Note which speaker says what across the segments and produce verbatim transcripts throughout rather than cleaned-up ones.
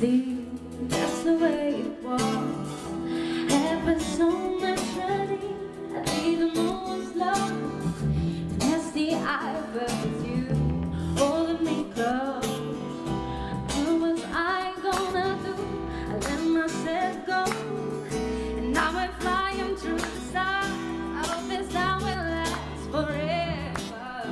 Speaker 1: see that's the way it was. Ever so much ready, I didn't know what's love. The nasty I felt with you, holding me close. What was I gonna do? I let myself go, and now we're flying through the stars. I hope this time will last forever.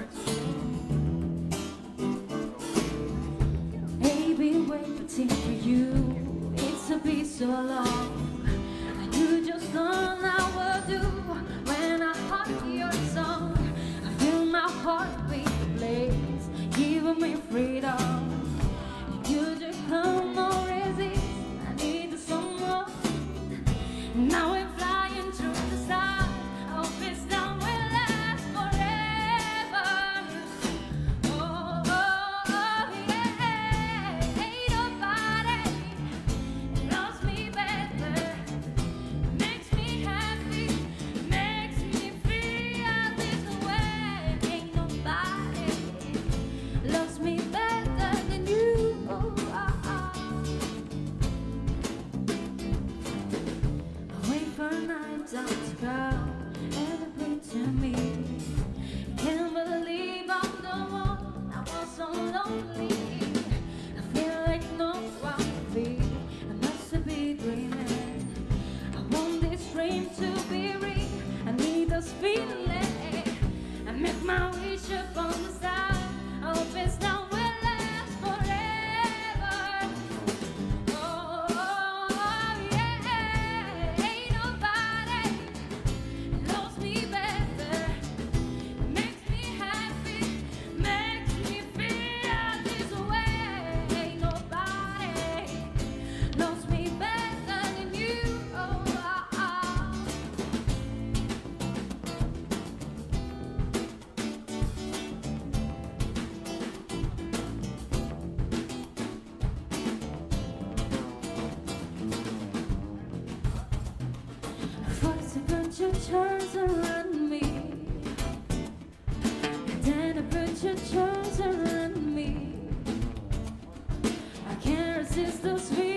Speaker 1: Baby, waiting for you, it's a be so long. You just learn I will do when I hear your song. I feel my heartbeat blaze, giving me freedom. You just come no resist, I need the someone. Now we're flying through the stars. I hope this time will last forever. Oh, oh, oh, yeah. Ain't nobody loves me better. Makes me happy, makes me feel this way. Ain't nobody loves me better than you. Oh, oh, oh. I wait for a night time to come and bring to me. Can't believe I'm the one. I was so lonely. I feel like no one feel. I must be dreaming. I want this dream to be real. I need this feeling. I make my wish upon the side. I hope it's now will last forever. Oh, oh, oh, yeah. Ain't nobody loves me better. Makes me happy, makes me feel this way. Ain't nobody loves me better than you. Oh, oh, oh. First a bunch of turns around me, and then a bunch of turns around me. I can't resist the sweet